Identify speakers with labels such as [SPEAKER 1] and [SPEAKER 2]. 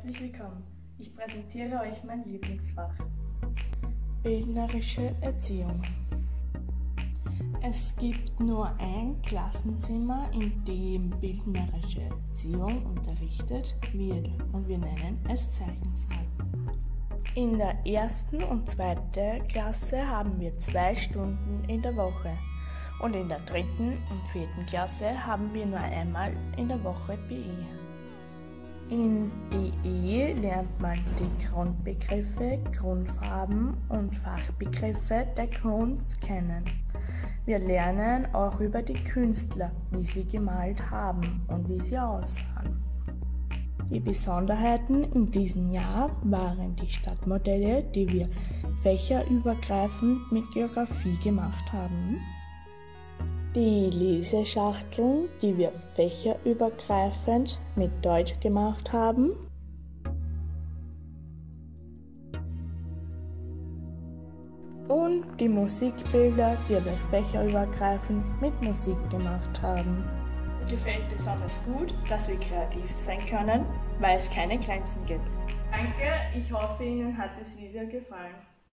[SPEAKER 1] herzlich willkommen. Ich präsentiere euch mein Lieblingsfach.
[SPEAKER 2] Bildnerische Erziehung. Es gibt nur ein Klassenzimmer, in dem bildnerische Erziehung unterrichtet wird und wir nennen es Zeichensaal. In der 1. und 2. Klasse haben wir 2 Stunden in der Woche und in der 3. und 4. Klasse haben wir nur einmal in der Woche BE. In DE lernt man die Grundbegriffe, Grundfarben und Fachbegriffe der Kunst kennen. Wir lernen auch über die Künstler, wie sie gemalt haben und wie sie aussahen. Die Besonderheiten in diesem Jahr waren die Stadtmodelle, die wir fächerübergreifend mit Geografie gemacht haben, die Leseschachteln, die wir fächerübergreifend mit Deutsch gemacht haben, und die Musikbilder, die wir fächerübergreifend mit Musik gemacht haben.
[SPEAKER 1] Mir gefällt besonders gut, dass wir kreativ sein können, weil es keine Grenzen gibt.
[SPEAKER 2] Danke, ich hoffe, Ihnen hat das Video gefallen.